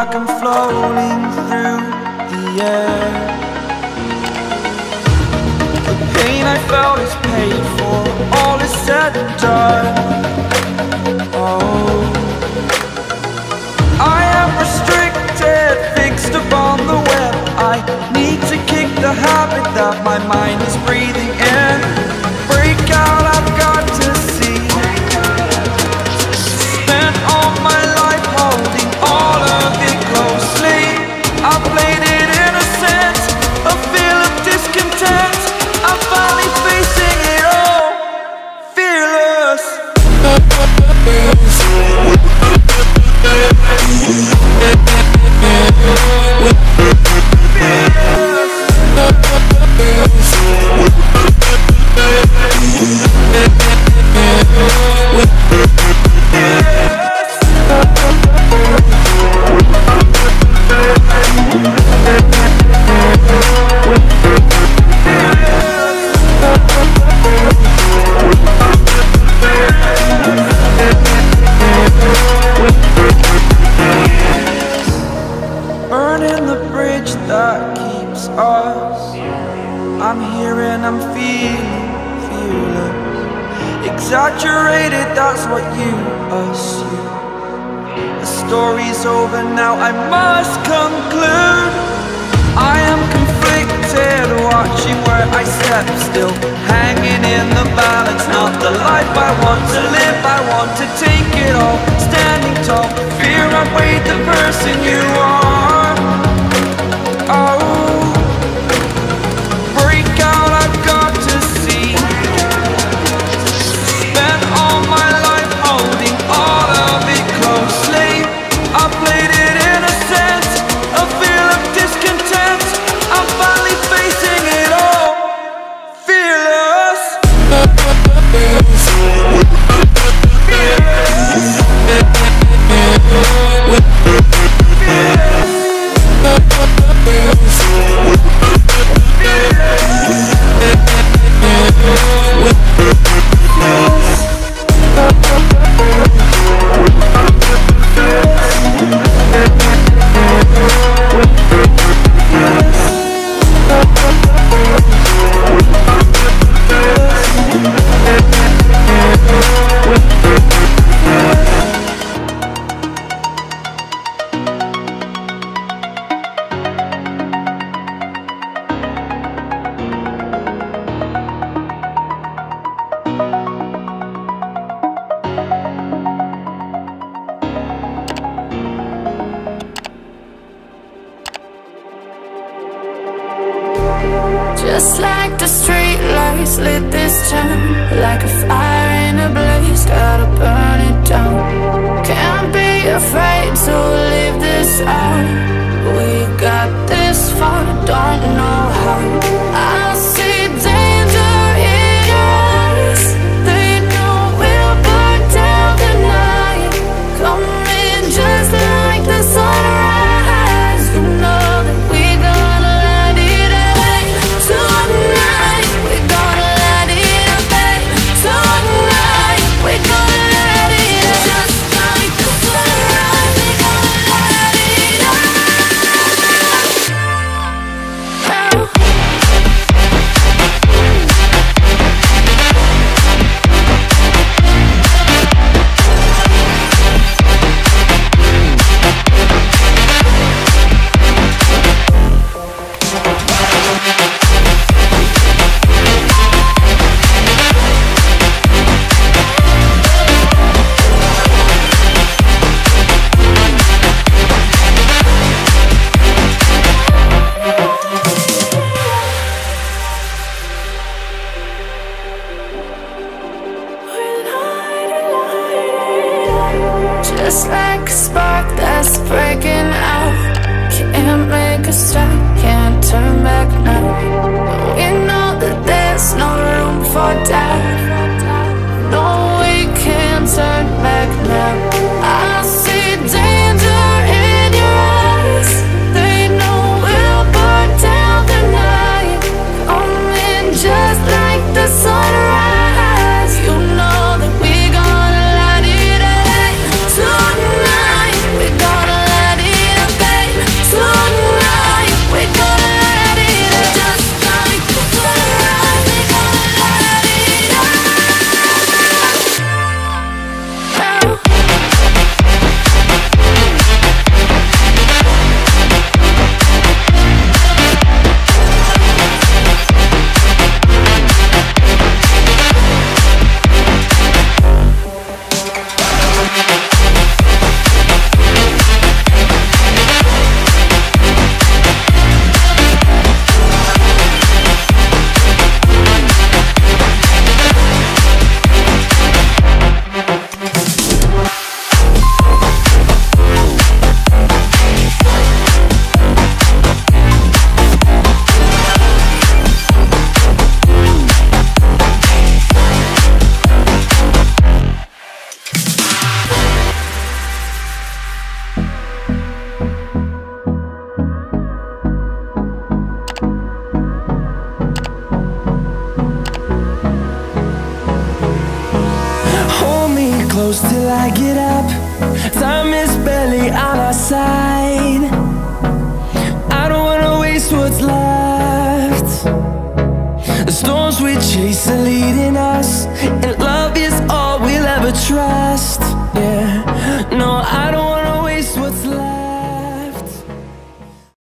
like I'm floating through the air. The pain I felt is paid for, all is said and done. Oh, I am restricted, fixed upon the web. I need to kick the habit that my mind is breathing in. Break out, I've got to see. Spent all my life holding all of it closely. I played it innocent, a feel of discontent. I'm finally facing it all, fearless. Burning the bridge that keeps us. I'm here and I'm feeling fearless. Exaggerated, that's what you assume. The story's over now, I must conclude. I am conflicted, watching where I step still, hanging in the balance. Not the life I want to live, I want to take it all. Standing tall, fear outweighed the person you are. Oh, break out, I've got to see. Spent all my life holding all of it closely. I played it innocent, a feel of discontent. I'm finally facing it all, fearless. Just like the street lights lit this town, like a fire in a blaze, gotta burn it down. Can't be afraid to leave this out. We got this far, don't know how. I see danger in your eyes. They know we'll burn down the night. Coming just like the sunrise. You know that we gonna let it out tonight. We gonna let it out tonight. We gonna let it out just like the sunrise. We gonna let it out. close till I get up. Time is barely on our side. I don't wanna waste what's left. The storms we chase are leading us, and love is all we'll ever trust. Yeah, no, I don't wanna waste what's